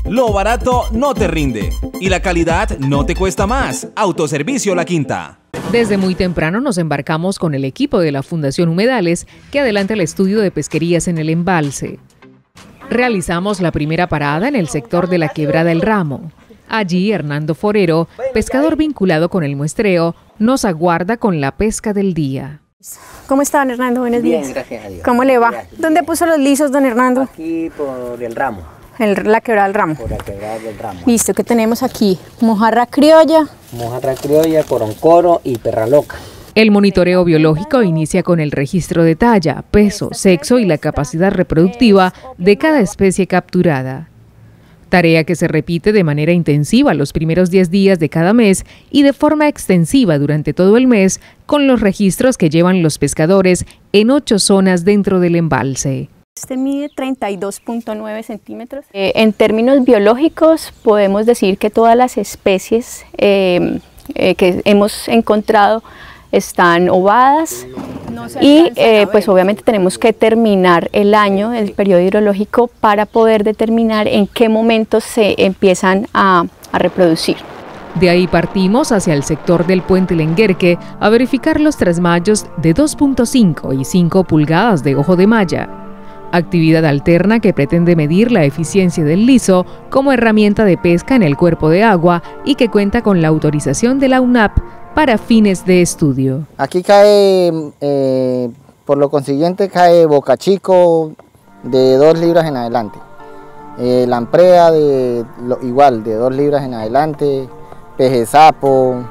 Lo barato no te rinde y la calidad no te cuesta más. Autoservicio La Quinta. Desde muy temprano nos embarcamos con el equipo de la Fundación Humedales que adelanta el estudio de pesquerías en el embalse. Realizamos la primera parada en el sector de la Quebrada El Ramo. Allí Hernando Forero, pescador vinculado con el muestreo, nos aguarda con la pesca del día. ¿Cómo está, don Hernando? Buenos días. Bien, gracias a Dios. ¿Cómo le va? Gracias. ¿Dónde puso los lisos, don Hernando? Aquí por el ramo. La Quebrada del Ramo. Por la Quebrada del Ramo. Listo, ¿qué tenemos aquí? Mojarra criolla. Mojarra criolla, coroncoro y perra loca. El monitoreo biológico inicia con el registro de talla, peso, sexo y la capacidad reproductiva de cada especie capturada. Tarea que se repite de manera intensiva los primeros 10 días de cada mes y de forma extensiva durante todo el mes con los registros que llevan los pescadores en 8 zonas dentro del embalse. Este mide 32.9 centímetros. En términos biológicos podemos decir que todas las especies que hemos encontrado están ovadas y pues obviamente tenemos que terminar el año, el periodo hidrológico, para poder determinar en qué momentos se empiezan a reproducir. De ahí partimos hacia el sector del Puente Lenguerque a verificar los trasmayos de 2.5 y 5 pulgadas de ojo de malla. Actividad alterna que pretende medir la eficiencia del liso como herramienta de pesca en el cuerpo de agua y que cuenta con la autorización de la UNAP para fines de estudio. Aquí cae, por lo consiguiente, cae bocachico de 2 libras en adelante. Lamprea igual, de 2 libras en adelante, peje sapo,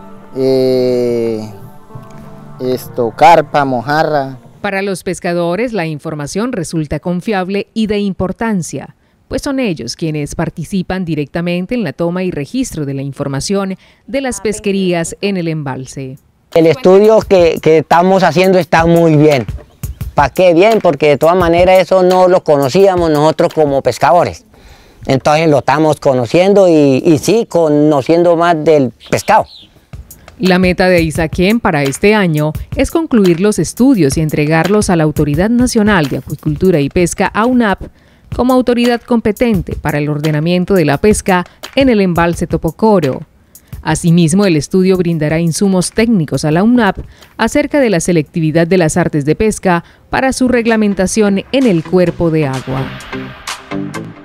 carpa, mojarra. Para los pescadores, la información resulta confiable y de importancia, pues son ellos quienes participan directamente en la toma y registro de la información de las pesquerías en el embalse. El estudio que estamos haciendo está muy bien. ¿Para qué bien? Porque de todas maneras eso no lo conocíamos nosotros como pescadores. Entonces lo estamos conociendo y sí, conociendo más del pescado. La meta de Isaquén para este año es concluir los estudios y entregarlos a la Autoridad Nacional de Acuicultura y Pesca, AUNAP, como autoridad competente para el ordenamiento de la pesca en el embalse Topocoro. Asimismo, el estudio brindará insumos técnicos a la UNAP acerca de la selectividad de las artes de pesca para su reglamentación en el cuerpo de agua.